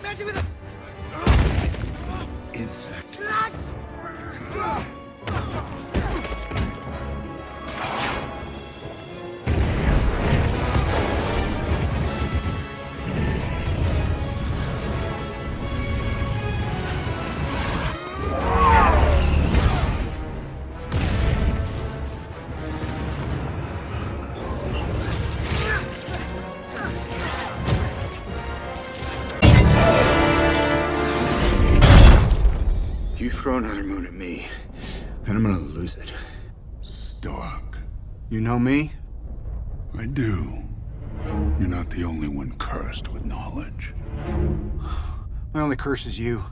Insect. You throw another moon at me, and I'm gonna lose it. Stark. You know me? I do. You're not the only one cursed with knowledge. My only curse is you.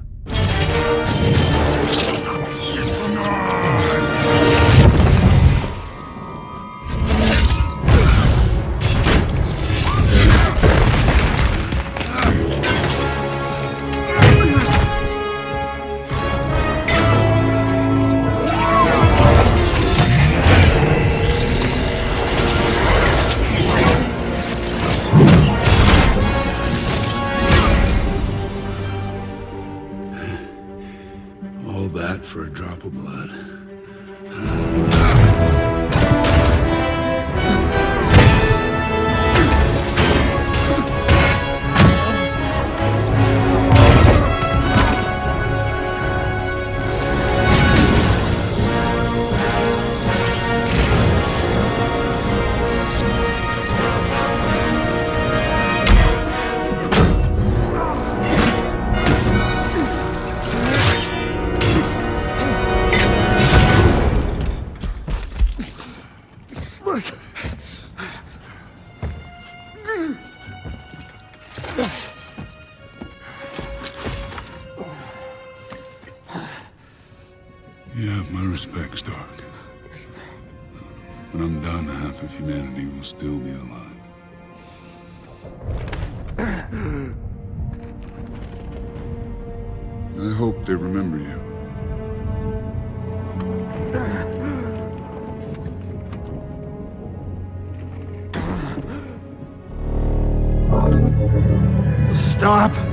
All that for a drop of blood. You have my respect, Stark. When I'm done, half of humanity will still be alive. I hope they remember you. Stop!